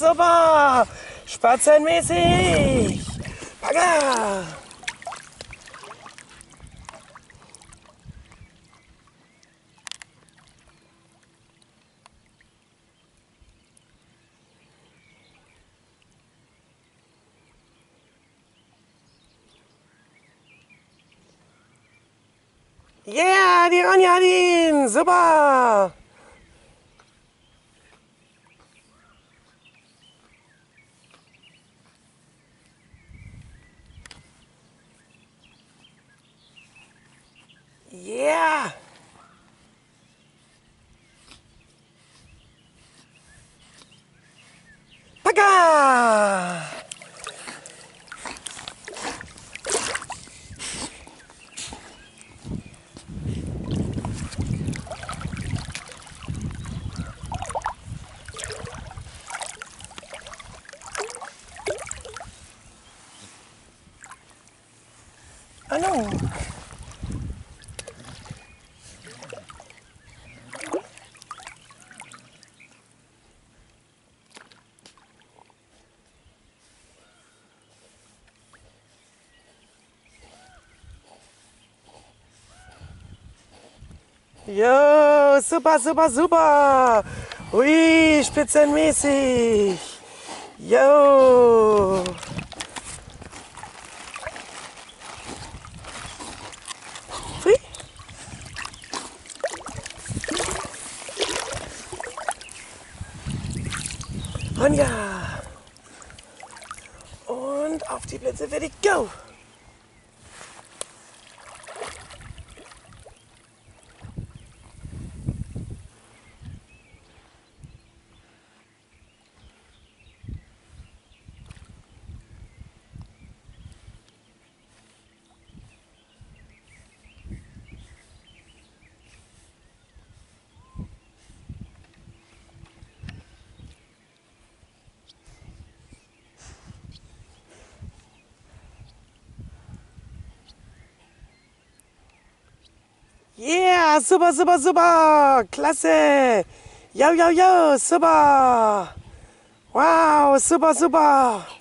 super! Spatzenmäßig! Bagger! Yeah, die Ronja hat ihn! Super! Yeah! Bagger! Hallo! Jo, super, super, super! Ui, spitzenmäßig! Jo! Hui! Ronja! Und auf die Plätze, fertig, go! Yeah, super, super, super! Klasse! Yo, yo, yo, super! Wow, super, super!